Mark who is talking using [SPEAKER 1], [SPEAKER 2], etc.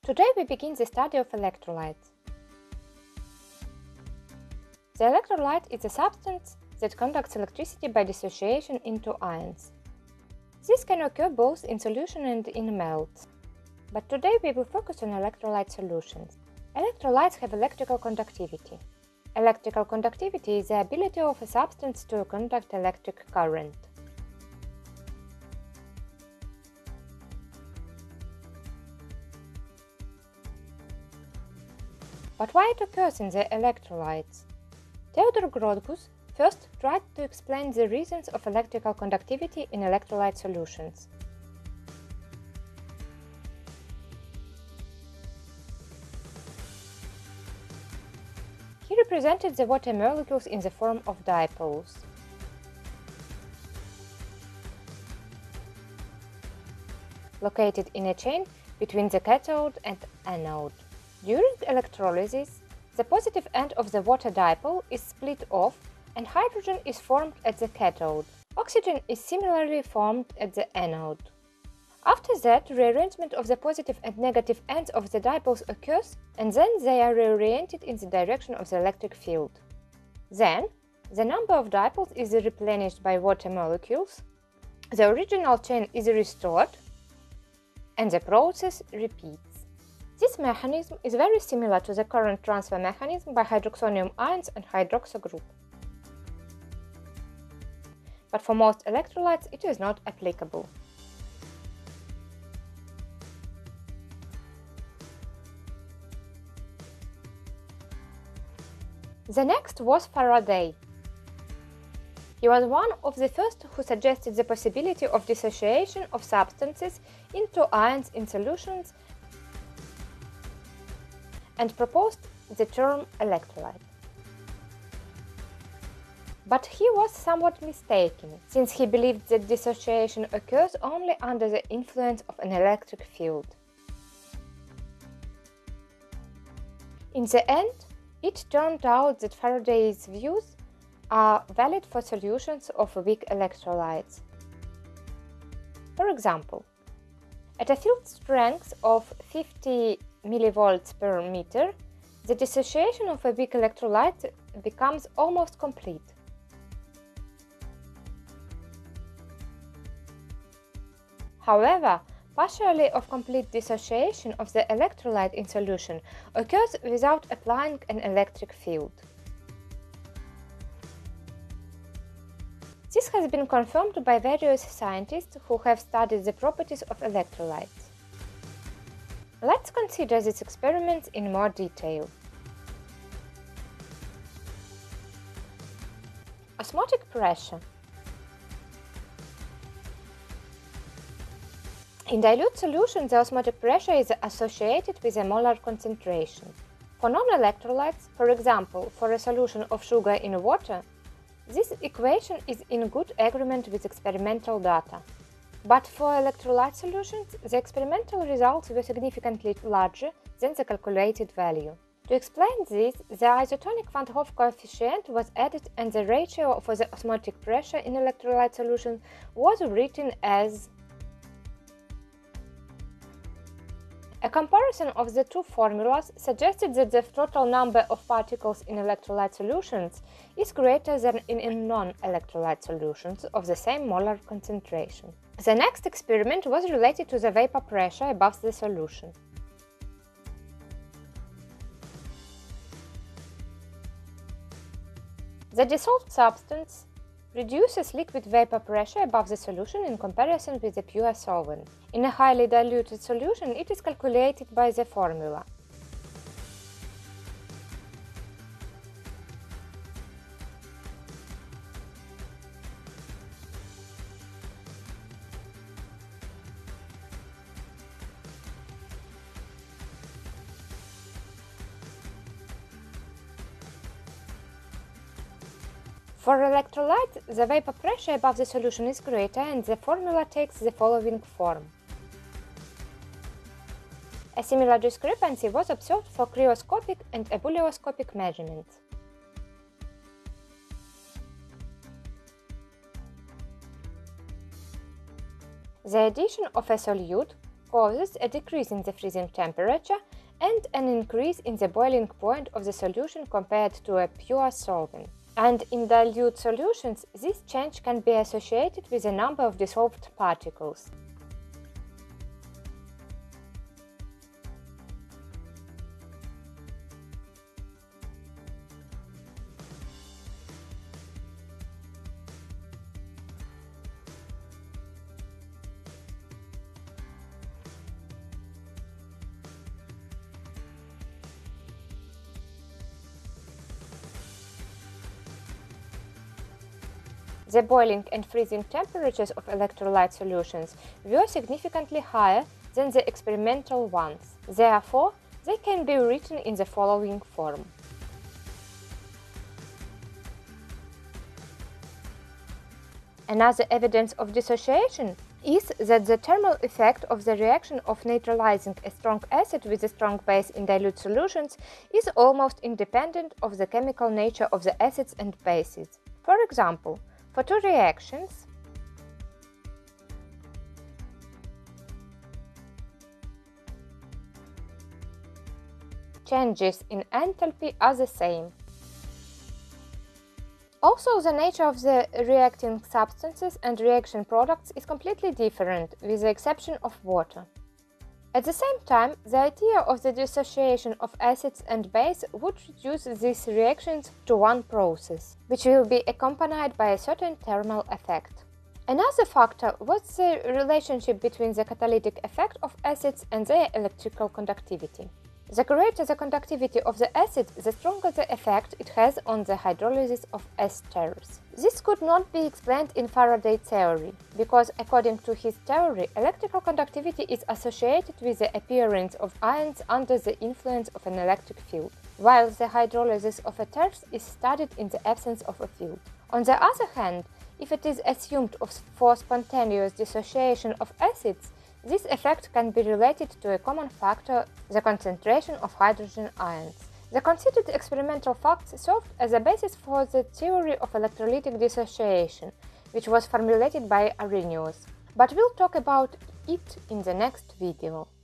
[SPEAKER 1] Today we begin the study of electrolytes. The electrolyte is a substance that conducts electricity by dissociation into ions. This can occur both in solution and in melts. But today we will focus on electrolyte solutions. Electrolytes have electrical conductivity. Electrical conductivity is the ability of a substance to conduct electric current. But why it occurs in the electrolytes? Theodor Grotthuss first tried to explain the reasons of electrical conductivity in electrolyte solutions. He represented the water molecules in the form of dipoles. Located in a chain between the cathode and anode. During electrolysis, the positive end of the water dipole is split off and hydrogen is formed at the cathode. Oxygen is similarly formed at the anode. After that, rearrangement of the positive and negative ends of the dipoles occurs, and then they are reoriented in the direction of the electric field. Then, the number of dipoles is replenished by water molecules, the original chain is restored, and the process repeats. This mechanism is very similar to the current transfer mechanism by hydroxonium ions and hydroxo group. But for most electrolytes it is not applicable. The next was Faraday. He was one of the first who suggested the possibility of dissociation of substances into ions in solutions and proposed the term electrolyte. But he was somewhat mistaken, since he believed that dissociation occurs only under the influence of an electric field. In the end, it turned out that Faraday's views are valid for solutions of weak electrolytes. For example, at a field strength of 50 millivolts per meter, the dissociation of a weak electrolyte becomes almost complete. However, partially or complete dissociation of the electrolyte in solution occurs without applying an electric field. This has been confirmed by various scientists who have studied the properties of electrolytes. Let's consider these experiments in more detail. Osmotic pressure. In dilute solution, the osmotic pressure is associated with a molar concentration. For non-electrolytes, for example, for a solution of sugar in water, this equation is in good agreement with experimental data. But for electrolyte solutions, the experimental results were significantly larger than the calculated value. To explain this, the isotonic Van 't Hoff coefficient was added and the ratio for the osmotic pressure in electrolyte solution was written as. A comparison of the two formulas suggested that the total number of particles in electrolyte solutions is greater than in non-electrolyte solutions of the same molar concentration. The next experiment was related to the vapor pressure above the solution. The dissolved substance reduces liquid vapor pressure above the solution in comparison with the pure solvent. In a highly diluted solution, it is calculated by the formula. For electrolyte, the vapor pressure above the solution is greater and the formula takes the following form. A similar discrepancy was observed for cryoscopic and ebullioscopic measurements. The addition of a solute causes a decrease in the freezing temperature and an increase in the boiling point of the solution compared to a pure solvent. And in dilute solutions, this change can be associated with a number of dissolved particles. The boiling and freezing temperatures of electrolyte solutions were significantly higher than the experimental ones. Therefore, they can be written in the following form. Another evidence of dissociation is that the thermal effect of the reaction of neutralizing a strong acid with a strong base in dilute solutions is almost independent of the chemical nature of the acids and bases. For example, for two reactions, changes in enthalpy are the same. Also, the nature of the reacting substances and reaction products is completely different, with the exception of water. At the same time, the idea of the dissociation of acids and base would reduce these reactions to one process, which will be accompanied by a certain thermal effect. Another factor was the relationship between the catalytic effect of acids and their electrical conductivity. The greater the conductivity of the acid, the stronger the effect it has on the hydrolysis of esters. This could not be explained in Faraday theory, because according to his theory, electrical conductivity is associated with the appearance of ions under the influence of an electric field, while the hydrolysis of ethers is studied in the absence of a field. On the other hand, if it is assumed for spontaneous dissociation of acids, this effect can be related to a common factor, the concentration of hydrogen ions. The considered experimental facts served as a basis for the theory of electrolytic dissociation, which was formulated by Arrhenius. But we'll talk about it in the next video.